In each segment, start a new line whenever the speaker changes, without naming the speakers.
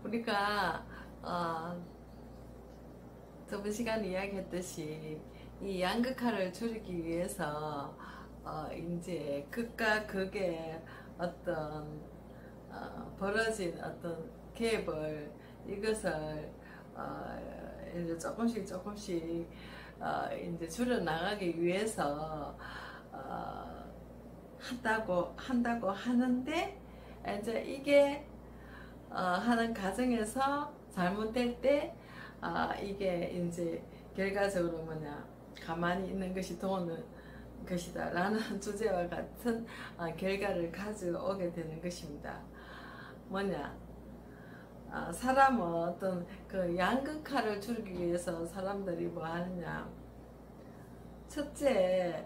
우리가 저번 시간에 이야기했듯이 이 양극화를 줄이기 위해서 이제 극과 극의 어떤 벌어진 어떤 갭을 이것을 이제 조금씩 이제 줄여 나가기 위해서 한다고 하는데 이제 이게 하는 과정에서 잘못될 때 이게 이제 결과적으로 뭐냐 가만히 있는 것이 도는 것이다 라는 주제와 같은 결과를 가져오게 되는 것입니다. 뭐냐 사람은 어떤 그 양극화를 줄이기 위해서 사람들이 뭐 하느냐, 첫째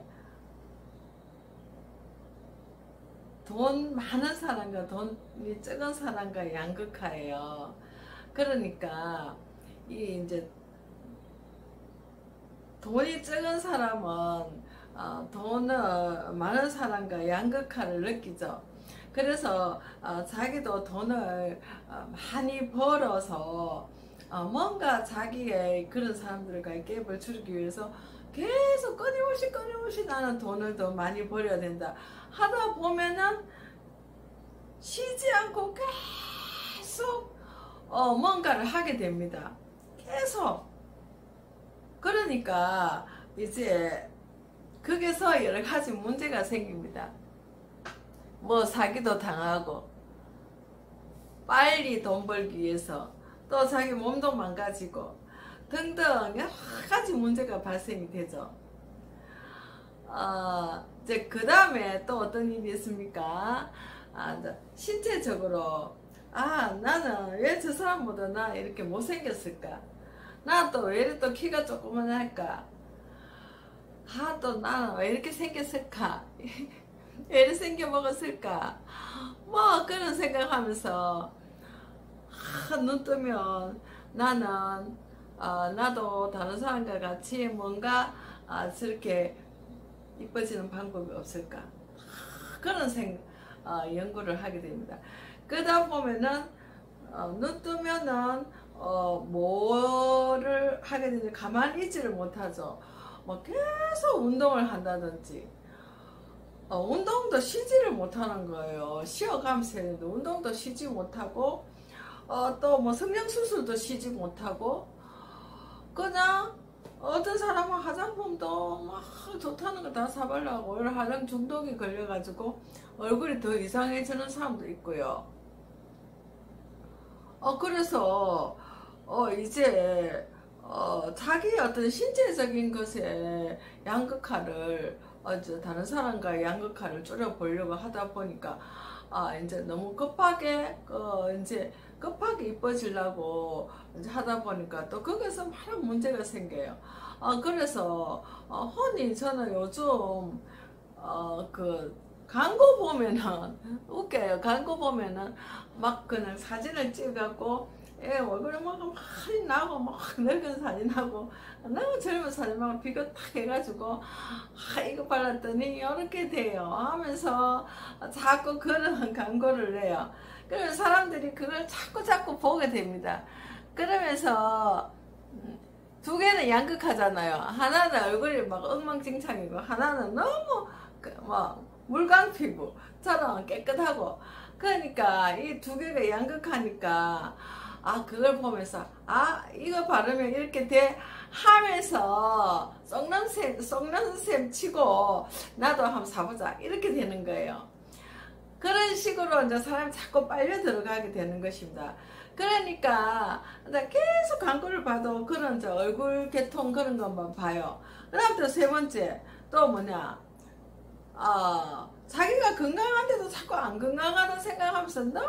돈 많은 사람과 돈이 적은 사람과 양극화예요. 그러니까 이 이제 돈이 적은 사람은 돈을 많은 사람과 양극화를 느끼죠. 그래서 자기도 돈을 많이 벌어서 뭔가 자기의 그런 사람들과 갭을 줄이기 위해서 계속 끊임없이 나는 돈을 더 많이 벌어야 된다 하다 보면은 쉬지 않고 계속 뭔가를 하게 됩니다. 계속. 그러니까 이제 거기서 여러 가지 문제가 생깁니다. 뭐 사기도 당하고 빨리 돈 벌기 위해서 또 자기 몸도 망가지고 등등 여러 가지 문제가 발생이 되죠. 이제 그 다음에 또 어떤 일이 있습니까? 신체적으로 나는 왜 저 사람보다 나 이렇게 못생겼을까? 나 또 왜 이렇게 또 키가 조그만할까? 또 나는 왜 이렇게 생겼을까? 왜 이렇게 생겨 먹었을까? 뭐 그런 생각하면서 눈 뜨면 나는 나도 다른 사람과 같이 뭔가 저렇게 이뻐지는 방법이 없을까? 그런 연구를 하게 됩니다. 그러다 보면은 눈 뜨면은 뭐를 하게 되는지 가만히 있지를 못하죠. 뭐 계속 운동을 한다든지 운동도 쉬지를 못하는 거예요. 쉬어가면서 했는데 운동도 쉬지 못하고 또 뭐 성형수술도 쉬지 못하고 그냥 어떤 사람은 화장품도 막 좋다는 거 다 사발라고 화장 중독이 걸려가지고 얼굴이 더 이상해지는 사람도 있고요. 그래서 이제 자기 어떤 신체적인 것에 양극화를 다른 사람과 양극화를 줄여보려고 하다 보니까 이제 너무 급하게 이뻐지려고 이제 하다 보니까 또 거기서 많은 문제가 생겨요. 그래서 흔히 저는 요즘 그 광고 보면은 웃겨요. 광고 보면은 막 그냥 사진을 찍어갖고 애 얼굴에 막 많이 나고 막 늙은 사진하고 너무 젊은 사진하고 비교 딱 해가지고 이거 발랐더니 이렇게 돼요 하면서 자꾸 그런 광고를 내요. 그러면 사람들이 그걸 자꾸 보게 됩니다. 그러면서 두 개는 양극하잖아요. 하나는 얼굴이 막 엉망진창이고 하나는 너무 막 물광 피부처럼 깨끗하고, 그러니까 이 두 개가 양극하니까 그걸 보면서 이거 바르면 이렇게 돼 하면서 썩는 셈 치고 나도 한번 사보자 이렇게 되는 거예요. 그런 식으로 이제 사람이 자꾸 빨려 들어가게 되는 것입니다. 그러니까 계속 광고를 봐도 그런 이제 얼굴 개통 그런 것만 봐요. 그 다음 또 세 번째 또 뭐냐, 자기가 건강한데도 자꾸 안 건강하다 생각하면서 늘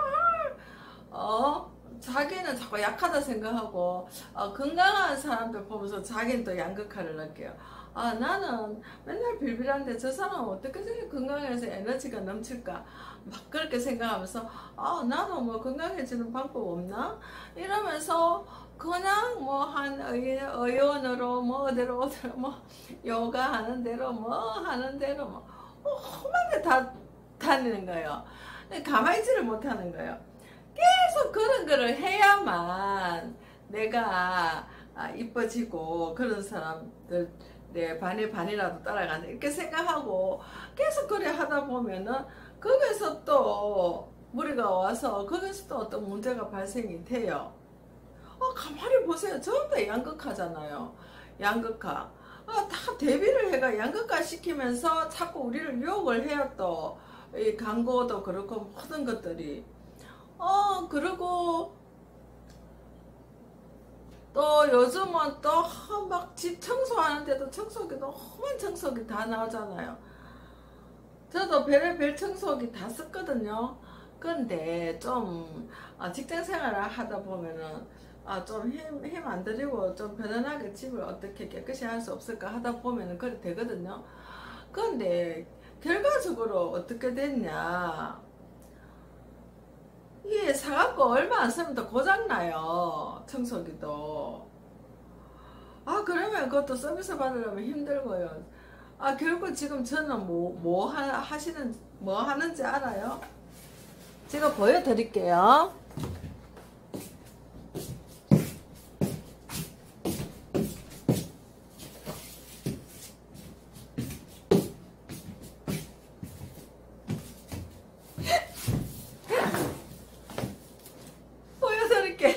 자기는 자꾸 약하다 생각하고 건강한 사람들 보면서 자기는 또 양극화를 느껴요. 나는 맨날 빌빌한데 저 사람은 어떻게 저렇게 건강해서 에너지가 넘칠까 막 그렇게 생각하면서 나도 뭐 건강해지는 방법 없나 이러면서 그냥 뭐 한 의원으로 뭐 어디로 뭐 요가 하는 대로 뭐 하는 대로 뭐 험한 데 다 다니는 거예요. 가만히 있지를 못하는 거예요. 계속 그런 거를 해야만 내가 이뻐지고 그런 사람들 내 반에 반이라도 따라간다 이렇게 생각하고 계속 그래 하다 보면은 거기서 또 무리가 와서 거기서 또 어떤 문제가 발생이 돼요. 가만히 보세요. 전부 다 양극화잖아요. 양극화. 다 대비를 해가 양극화 시키면서 자꾸 우리를 유혹을 해요. 또 이 광고도 그렇고 모든 것들이. 그리고 또 요즘은 또 막 집 청소하는데도 청소기 너무 청소기 다 나오잖아요. 저도 별의별 청소기 다 썼거든요. 근데 좀 직장 생활을 하다 보면은 좀 힘 안 들이고 좀 편안하게 집을 어떻게 깨끗이 할 수 없을까 하다 보면은 그래 되거든요. 근데 결과적으로 어떻게 됐냐, 이게 사갖고 얼마 안 쓰면 또 고장나요. 청소기도. 그러면 그것도 서비스 받으려면 힘들고요. 결국 지금 저는 뭐 하는지 알아요? 제가 보여드릴게요. 보여드릴게요.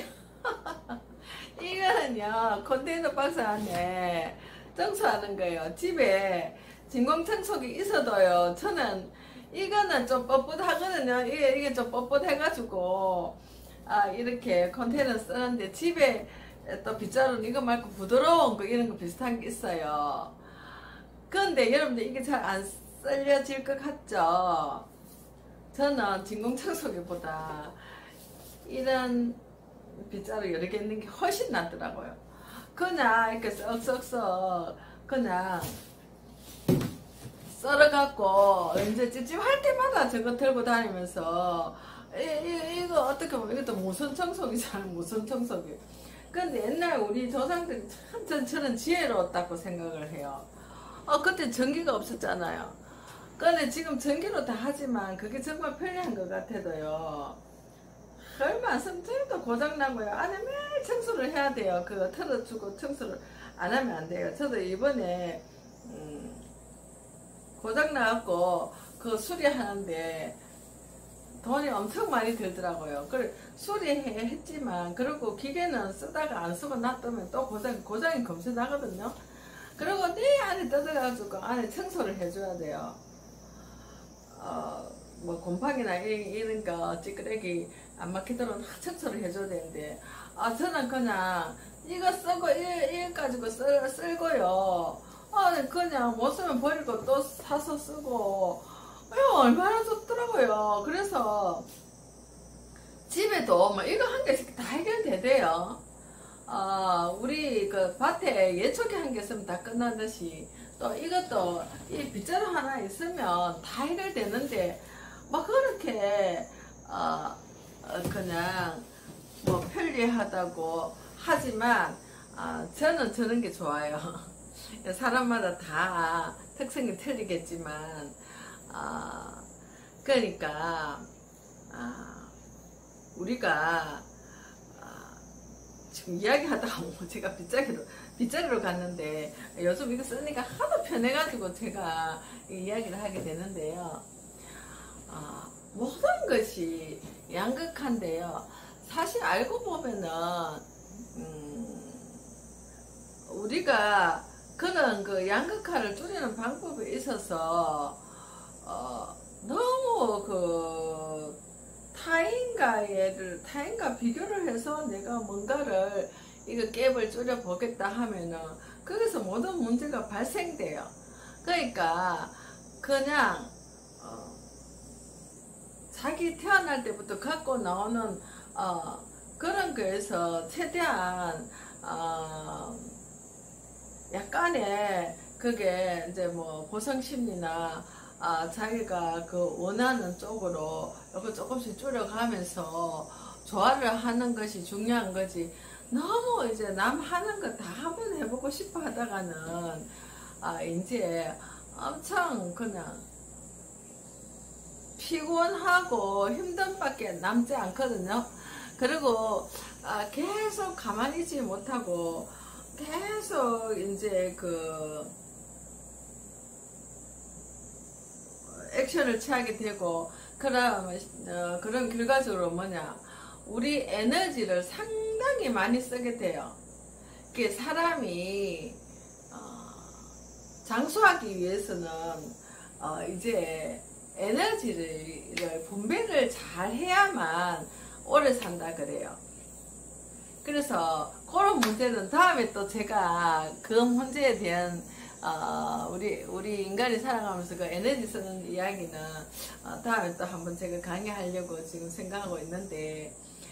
이거는요, 컨테이너 박스 안에 청소하는 거예요. 집에 진공 청소기 있어도요, 저는 이거는 좀 뻣뻣하거든요. 이게 좀 뻣뻣해가지고 이렇게 컨테이너 쓰는데, 집에 또 빗자루는 이거 말고 부드러운 거 이런 거 비슷한 게 있어요. 근데 여러분들 이게 잘 안 쓸려질 것 같죠? 저는 진공 청소기보다 이런 빗자루 여러 개 있는 게 훨씬 낫더라고요. 그냥 이렇게 썩썩썩 그냥 썰어갖고 이제 찝찝할 때마다 저거 들고 다니면서 이거 어떻게 보면 이것도 무선 청소기잖아요. 무선 청소기. 근데 옛날 우리 조상들이 참 저는 지혜로웠다고 생각을 해요. 그때 전기가 없었잖아요. 근데 지금 전기로 다 하지만 그게 정말 편리한 것 같아도요, 얼마 안 쓰면 저희도 고장나고요. 안에 매일 청소를 해야 돼요. 그거 털어주고 청소를 안 하면 안 돼요. 저도 이번에 고장나갖고 그 수리하는데 돈이 엄청 많이 들더라고요. 그래 수리했지만 그리고 기계는 쓰다가 안 쓰고 놔두면 또 고장이 금세 나거든요. 그리고 네 안에 뜯어가지고 안에 청소를 해줘야 돼요. 뭐 곰팡이나 이런 거 찌끄레기 안 막히도록 청소를 해줘야 되는데, 저는 그냥 이거 쓰고 이거 가지고 쓸고요. 그냥 못 쓰면 버리고 또 사서 쓰고, 얼마나 좋더라고요. 그래서 집에도 뭐 이거 한 개씩 다 해결되대요. 우리 그 밭에 예초기 한 개 쓰면 다 끝나듯이 또 이것도 이 빗자루 하나 있으면 다 해결되는데, 막 그렇게 그냥 뭐 편리하다고 하지만 저는 저런 게 좋아요. 사람마다 다 특성이 틀리겠지만 그러니까 우리가 지금 이야기하다가 제가 빗자루로 갔는데, 요즘 이거 쓰니까 하도 편해가지고 제가 이야기를 하게 되는데요. 모든 것이 양극화인데요. 사실 알고 보면은 우리가 그런 그 양극화를 줄이는 방법에 있어서 너무 그 타인과 비교를 해서 내가 뭔가를 이거 갭을 줄여 보겠다 하면은 거기서 모든 문제가 발생돼요. 그러니까 그냥 자기 태어날 때부터 갖고 나오는 그런 거에서 최대한 약간의 그게 이제 뭐 보상심리나 자기가 그 원하는 쪽으로 이거 조금씩 줄여가면서 조화를 하는 것이 중요한 거지, 너무 이제 남 하는 거 다 한번 해보고 싶어 하다가는 이제 엄청 그냥 피곤하고 힘든 밖에 남지 않거든요. 그리고 계속 가만히 있지 못하고 계속 이제 그 액션을 취하게 되고 그런 결과적으로 뭐냐, 우리 에너지를 상당히 많이 쓰게 돼요. 그 사람이 장수하기 위해서는 이제 에너지를 분배를 잘 해야만 오래 산다 그래요. 그래서 그런 문제는 다음에 또 제가 그 문제에 대한 우리 인간이 살아가면서 그 에너지 쓰는 이야기는 다음에 또 한번 제가 강의하려고 지금 생각하고 있는데,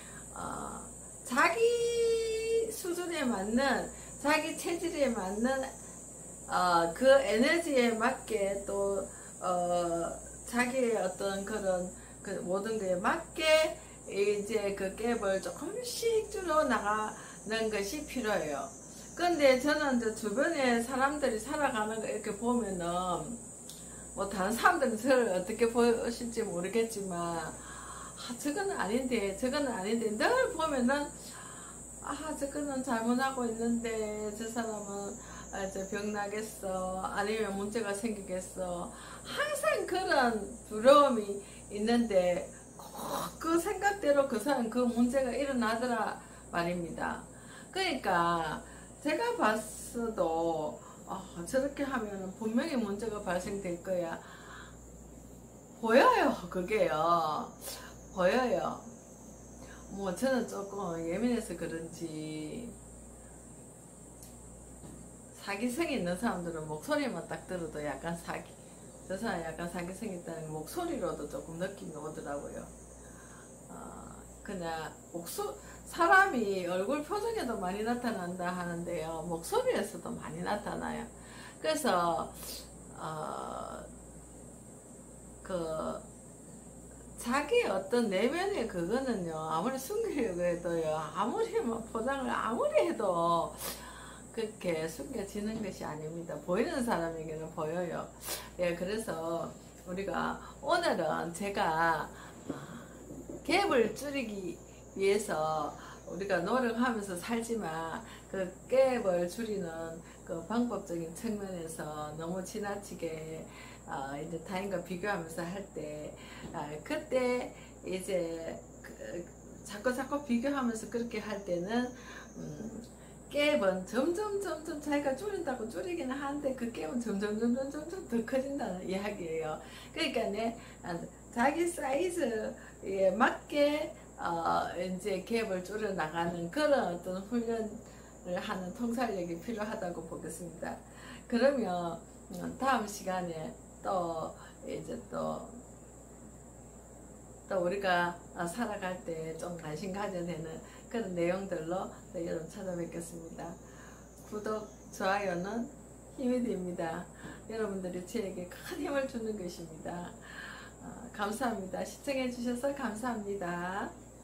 자기 수준에 맞는, 자기 체질에 맞는 그 에너지에 맞게 또 자기의 어떤 그런 그 모든 거에 맞게 이제 그 갭을 조금씩 줄여 나가는 것이 필요해요. 근데 저는 이제 주변에 사람들이 살아가는 거 이렇게 보면은, 뭐 다른 사람들은 저를 어떻게 보실지 모르겠지만, 저거는 아닌데 저거는 아닌데 늘 보면은, 저거는 잘못하고 있는데 저 사람은 이제 병나겠어, 아니면 문제가 생기겠어, 항상 그런 두려움이 있는데 그 생각대로 그 사람 그 문제가 일어나더라 말입니다. 그러니까 제가 봤어도 저렇게 하면 분명히 문제가 발생될 거야, 보여요. 그게요, 보여요. 뭐 저는 조금 예민해서 그런지 사기성이 있는 사람들은 목소리만 딱 들어도 약간 저 사람 약간 사기성이 있다는 목소리로도 조금 느낌이 오더라고요. 그냥 사람이 얼굴 표정에도 많이 나타난다 하는데요, 목소리에서도 많이 나타나요. 그래서 그 자기 어떤 내면의 그거는요, 아무리 숨기려고 해도요, 아무리 뭐 포장을 아무리 해도 그렇게 숨겨지는 것이 아닙니다. 보이는 사람에게는 보여요. 예, 그래서 우리가 오늘은 제가 갭을 줄이기 위해서 우리가 노력하면서 살지만 그 갭을 줄이는 그 방법적인 측면에서 너무 지나치게 이제 타인과 비교하면서 할 때, 그때 이제 자꾸 비교하면서 그렇게 할 때는 갭은 점점 자기가 줄인다고 줄이기는 하는데 그 갭은 점점 더 커진다는 이야기예요. 그러니까 자기 사이즈에 맞게 이제 갭을 줄여 나가는 그런 어떤 훈련을 하는 통찰력이 필요하다고 보겠습니다. 그러면 다음 시간에 또 이제 또 우리가 살아갈 때 좀 관심 가져야 되는 그런 내용들로 여러분 찾아뵙겠습니다. 구독, 좋아요는 힘이 됩니다. 여러분들이 저에게 큰 힘을 주는 것입니다. 감사합니다. 시청해 주셔서 감사합니다.